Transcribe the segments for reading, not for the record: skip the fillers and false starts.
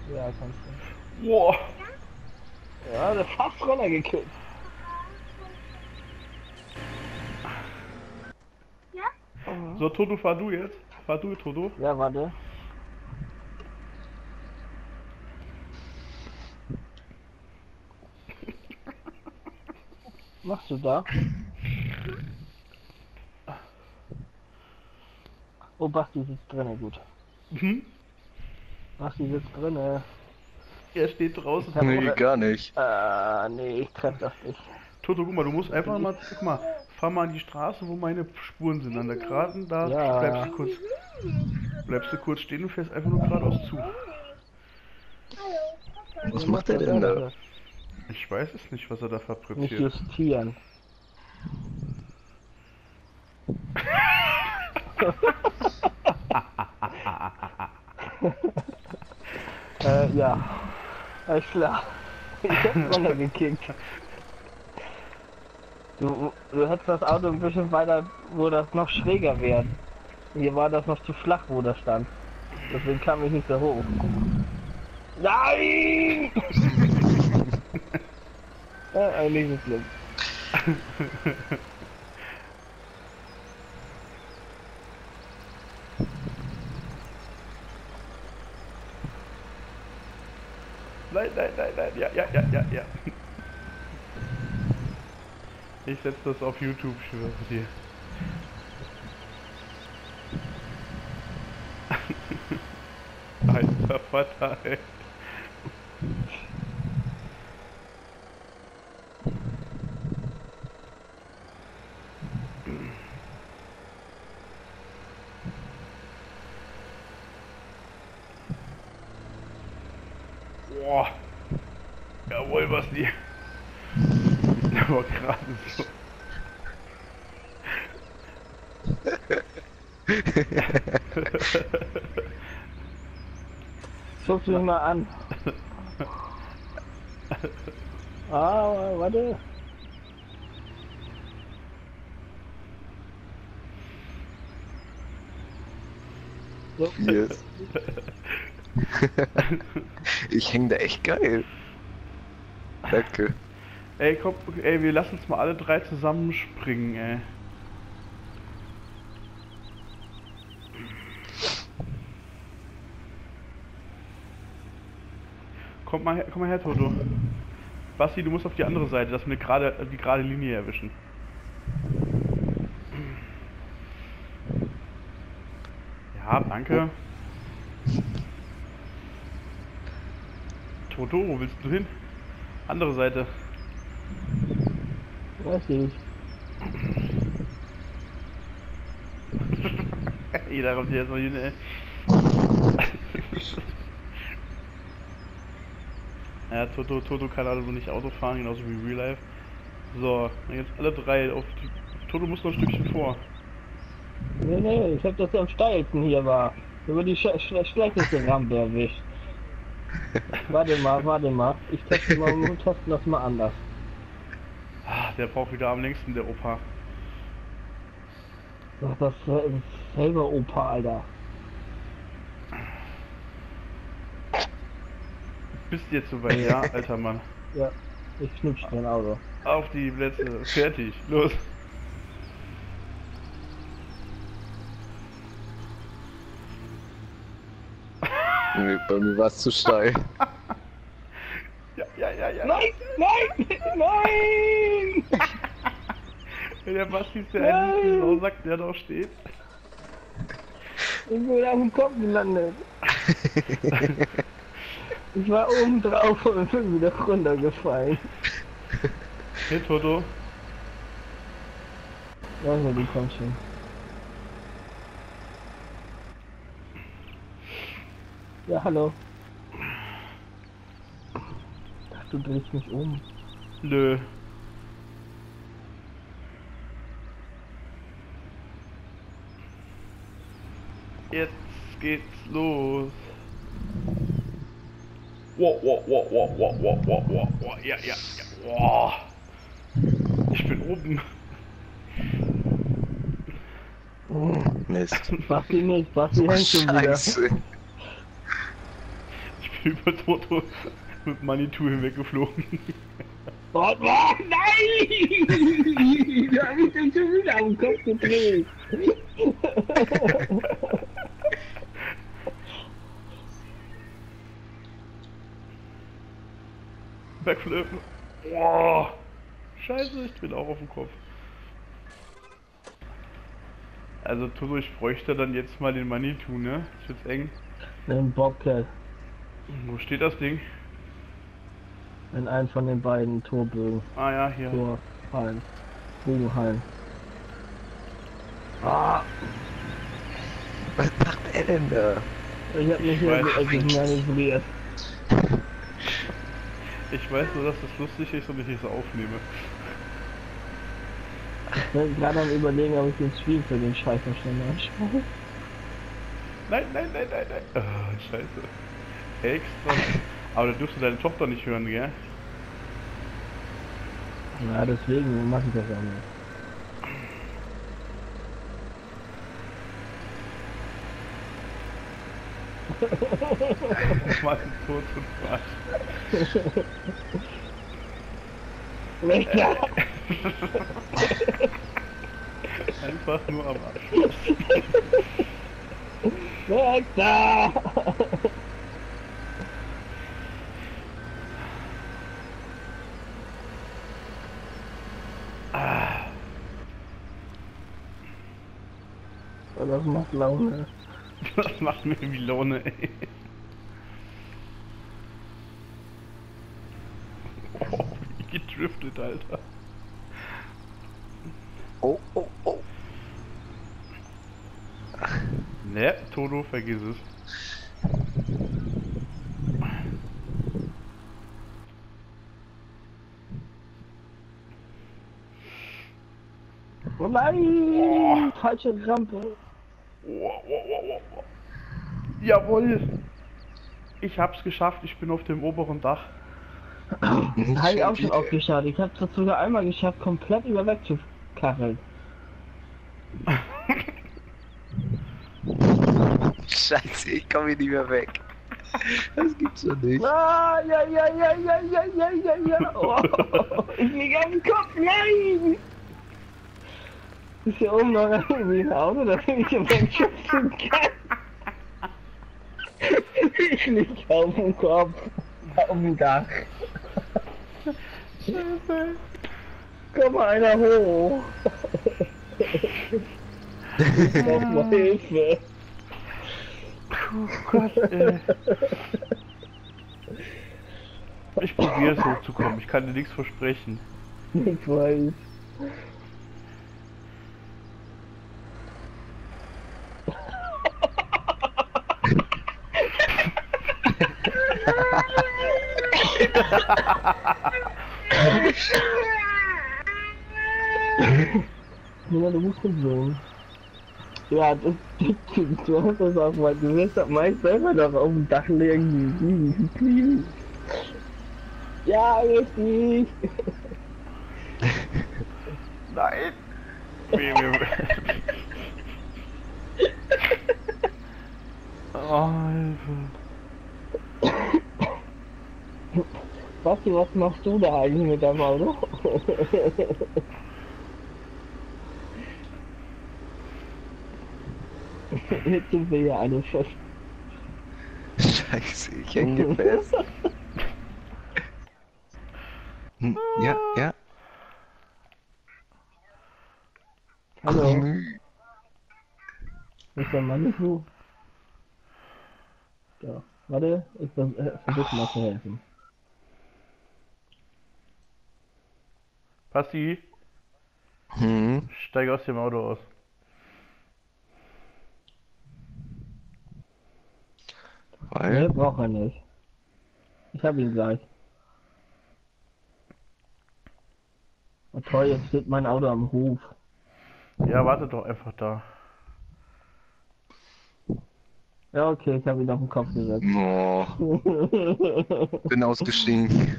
Ja, kannst du. Boah. Ja, der fast runtergekippt. So, Toto, fahr du jetzt. Fahr du, Toto. Ja, warte. Machst du da? Oh, Basti sitzt drinne, gut. Mhm. Basti sitzt drinne. Er steht draußen. Nee, gar nicht. Nee, ich treff das nicht. Toto, guck mal, du musst einfach mal, guck mal, fahr mal an die Straße, wo meine Spuren sind. An der geraden, da Ja. bleibst du kurz stehen und fährst einfach nur geradeaus zu. Was macht der denn da? Ich weiß es nicht, was er da Nicht fabriziert. justieren. Ja. Alles klar. Ich hab's runtergekickt. Du hättest das Auto ein bisschen weiter, wo das noch schräger wäre. Hier war das noch zu flach, wo das stand. Deswegen kam ich nicht so hoch. Nein! Ja, nicht so schlimm. Nein, ja. Ich setze das auf YouTube, ich schwöre dir. Alter Vater, ey. Boah. Jawohl, Basti. Aber gerade so. Guck dich mal an. Warte. So. Yes. Ich häng da echt geil. Danke. Ey, komm, ey, wir lassen uns mal alle drei zusammen springen, ey. Komm mal her, Toto. Basti, du musst auf die andere Seite, dass wir die gerade Linie erwischen. Ja, danke. Toto, wo willst du hin? Andere Seite. Weiß ich. Jeder kommt hier erstmal hin, ey. Ja, Toto kann also nicht Auto fahren, genauso wie Real Life. So, jetzt alle drei auf die... Toto muss noch ein Stückchen vor. Nee, ich hab das am steilsten hier war. Über die schlechteste Rampe erwischt. Warte mal. Ich teste das mal anders. Ah, der braucht wieder am längsten, der Opa. Ach, das ist selber Opa, Alter. Bist jetzt soweit, ja, alter Mann. Ja, ich knutsch dein Auto. Auf die Plätze, fertig, los. Nee, bei mir war es zu steil. Ja. Nein! Der Basti ist der einzige Sausack, der da steht. Ich bin auf dem Kopf gelandet. Ich war oben drauf und bin wieder runtergefallen. Hey Toto. Also, die kommt schon. Ja, hallo. Ach, du drehst mich um. Nö. Jetzt geht's los. Wow. Ja. Wow. Ich bin oben. Mist. Basti nicht, Basti hängt schon wieder. Scheiße. über Toto mit Manitou hinweggeflogen. Oh, oh nein! Da hab ich den schon wieder am Kopf gedreht. Backflip. Boah. Scheiße, ich bin auch auf dem Kopf. Also Toto, ich bräuchte dann jetzt mal den Manitou, ne? Ist jetzt eng. Den Bobcat. Wo steht das Ding? In einem von den beiden Torbögen. Ah ja, hier. Torhallen. Bogenhallen. Ah, Was macht er denn da? ich hab mich hier weiß manipuliert. Ich weiß nur, dass das lustig ist und ich es aufnehme. Ich bin gerade am überlegen, ob ich den Stream für den Scheiß noch schnell anschaue. Nein, nein, nein, nein, nein. Ah, scheiße. Extra. Aber da dürfst du deine Tochter nicht hören, gell? Ja, deswegen mache ich das auch nicht. Mal tot und Quatsch. Einfach nur am Arsch. Weg da! Das macht Laune. Das macht mir wie Laune, ey. Oh, wie gedriftet, Alter. Oh, oh, oh. Ne, Toto, vergiss es. Oh nein! Falsche Rampe. Jawohl! Ich hab's geschafft, ich bin auf dem oberen Dach. Habe ich auch schon aufgeschaut. Ich habe das sogar einmal geschafft, komplett über wegzukacheln. Scheiße, ich komme hier nicht mehr weg. Das gibt's doch nicht. Ah, ja. Oh, ich lieg auf dem Kopf, nein! Ist hier oben noch irgendwie ein Auto, das ich im wegschubsen kann? Ich lieg auf dem Kopf, auf dem Dach. Scheiße. Komm mal einer hoch. Ich brauch mal Hilfe. Oh Gott, ey. Ich probiere es hochzukommen, ich kann dir nichts versprechen. Ich weiß. Ja, du musst nicht so. Ja, du hast das auch mal, du wirst doch meist selber noch auf dem Dach liegen. Ja, richtig. Nein! Oh, Hilfe. Basti, was machst du da eigentlich mit deinem Auto? Jetzt sind wir ja alle fest. Scheiße, ich hänge fest. Ja, ja. Hallo, ist der Mann nicht so? Ja, warte, ich versuche mal zu helfen. Basti, steig aus dem Auto aus. Nee, Weil? braucht er nicht. Ich hab ihn gleich. Oh toll, jetzt steht mein Auto am Hof. Ja, warte doch einfach da. Ja, okay, ich habe ihn auf den Kopf gesetzt. Oh, bin ausgestiegen.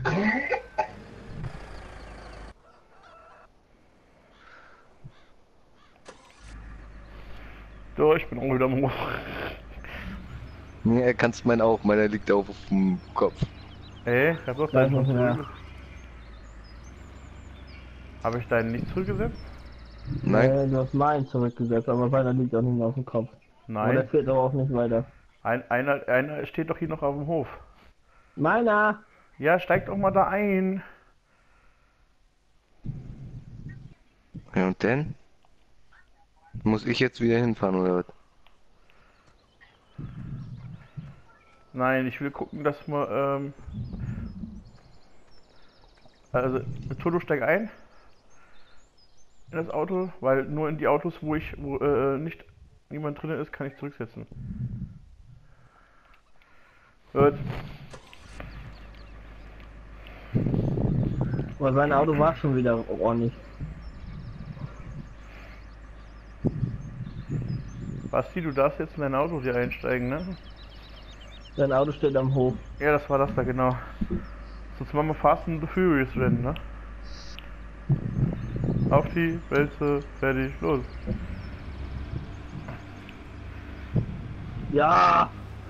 So, ich bin auch wieder am Hof. Nee, er kann's meinen auch. Meiner liegt auf dem Kopf. Ey, ich hab doch Weiß deinen schon nicht mehr. zurückgesetzt. Habe ich deinen nicht zurückgesetzt? Nein? Nee, du hast meinen zurückgesetzt, aber meiner liegt auch nicht mehr auf dem Kopf. Aber der Nein. fehlt aber auch nicht weiter. Einer steht doch hier noch auf dem Hof. Meiner! Ja, steig doch mal da ein. Ja, und denn? Muss ich jetzt wieder hinfahren oder was? Nein, ich will gucken, dass wir, also, Toto, steig ein in das Auto, weil nur in die Autos, wo nicht niemand drin ist, kann ich zurücksetzen. Gut. Aber sein Auto war schon wieder ordentlich. Basti, du darfst jetzt in dein Auto hier einsteigen, ne? Sein Auto steht am Hof. Ja, das war das da, genau. Sonst machen wir Fast and the Furious Rennen, ne? Auf die Wälze, fertig, los. Ja!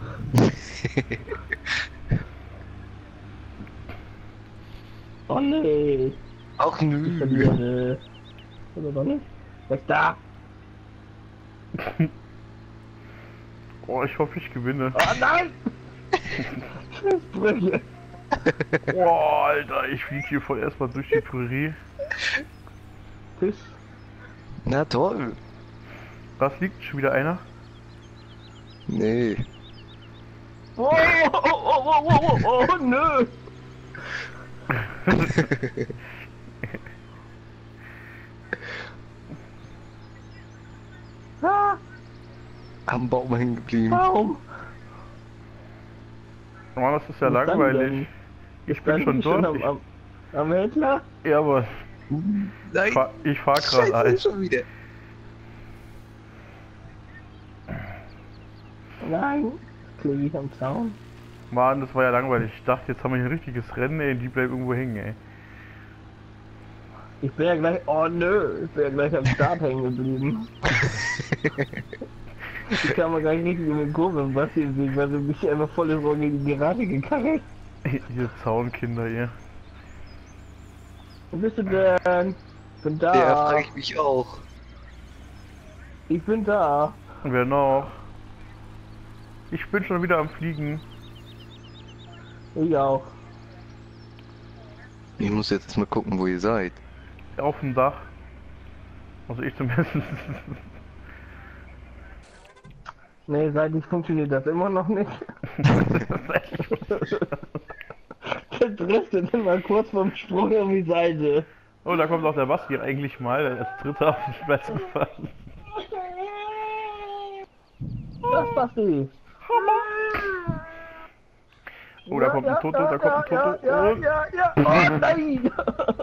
Oh nee! Auch Ich nö. verliere. Oder doch nicht? Weg da! Oh, ich hoffe, ich gewinne. Oh nein! Sprüche! Oh, Alter, ich fliege hier voll erstmal durch die Prärie. Fisch! Na toll. Was liegt schon wieder einer? Nee. Oh, oh, oh, oh, oh, oh, oh, nö! Ah, Am Baum hängen geblieben. warum? Mann, das ist ja Wo stand langweilig. denn? Ich bin Stand schon die schon dort. am Hitler? Ja, aber Nein. ich fahr gerade Scheiße, ein. schon wieder. Nein, kriege ich am Zaun. Mann, das war ja langweilig. Ich dachte, jetzt haben wir hier ein richtiges Rennen, ey, die bleibt irgendwo hängen, ey. Ich bin ja gleich, oh nö, ich bin ja gleich am Start hängen geblieben. Ich kam mal gar nicht richtig in die Kurve und was hier sieht, weil du mich einfach voll in die Gerade gekarrt. Ihr Zaunkinder, ihr. Wo bist du denn? Ich bin da. Ja, frage ich mich auch. Ich bin da. Wer noch? Ich bin schon wieder am Fliegen. Ich auch. Ich muss jetzt erstmal gucken, wo ihr seid. Auf dem Dach. Also ich zumindest. Nee, seitlich funktioniert das immer noch nicht. Der driftet immer kurz vorm Sprung um die Seite. Oh, da kommt auch der Basti eigentlich mal, der ist Dritter auf den Platz gefallen. Das Basti. Oh, da kommt ein Toto, da kommt ein Toto. Ja, Und- ja, ja. Oh nein!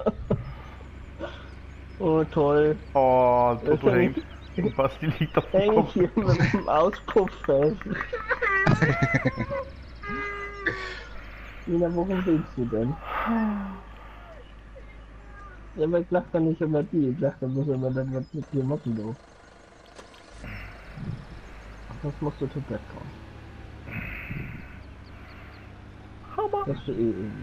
Oh toll. Oh, Das Toto häng hängt. Und Basti liegt auf dem Häng ich Kopf. hier mit dem Auspuff fest. Nina, worum willst du denn? Ja, aber ich lach doch nicht über die, ich lach doch bloß über das, was mit dir machen darf. Sonst musst du zu Bett kommen. Das ist eh eben.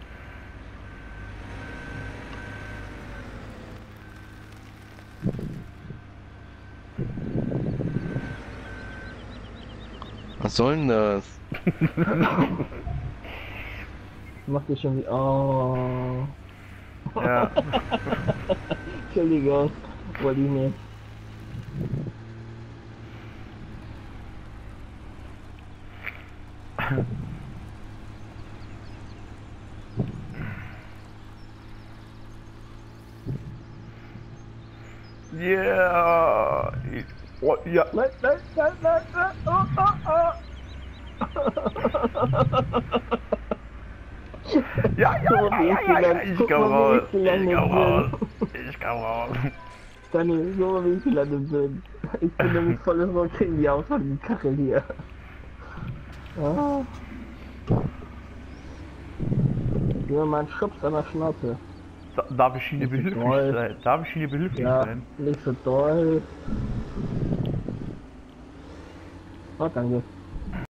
Was soll denn das? Macht ihr schon wie. Oh. Ja. Entschuldigung, wollte ich nicht. Yeah. Oh, ja. Nein, nein, nein, nein, nein. Oh, oh, oh. Ja, ja, So, ja, wie ja, ich ja, ja, gelandet- ich guck komm mal, wie raus. ich gelandet Ich komm raus. bin. Ich komm raus. Daniel, so wie ich gelandet bin. Ich bin nämlich volles Rock gegen die Auto von der Kachel hier. Ah. Ja, mein Schubs an der Schnauze. Darf ich Ihnen Nicht so behilflich doll. sein? Darf ich Ihnen behilflich Ja, sein? nicht so doll. Oh, danke.